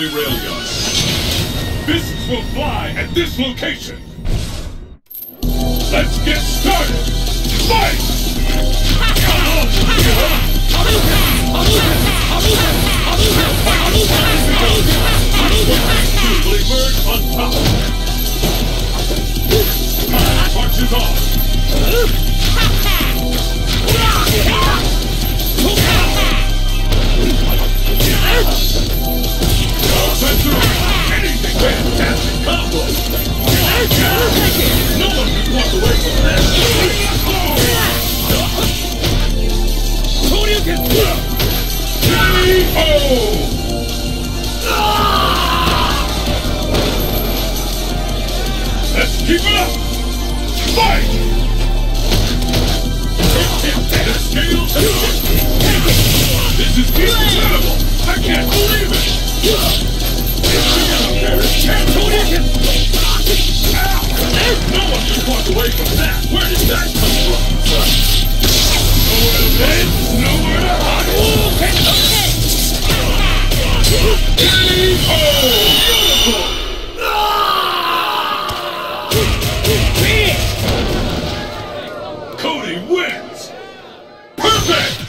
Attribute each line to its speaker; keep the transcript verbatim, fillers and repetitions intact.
Speaker 1: Railway Rail Yard. Fists will fly at this location. Let's get started. Fight! Will emerge on top. Punches off. Anything fantastic combo. No one can walk away from that. K O! Let's keep it up! Fight! The scales have shifted. This is incredible! I can't believe it! No one can walk away from that! Where did that come from? Nowhere to bend, nowhere to hide! K O! Beautiful! Cody wins! Perfect!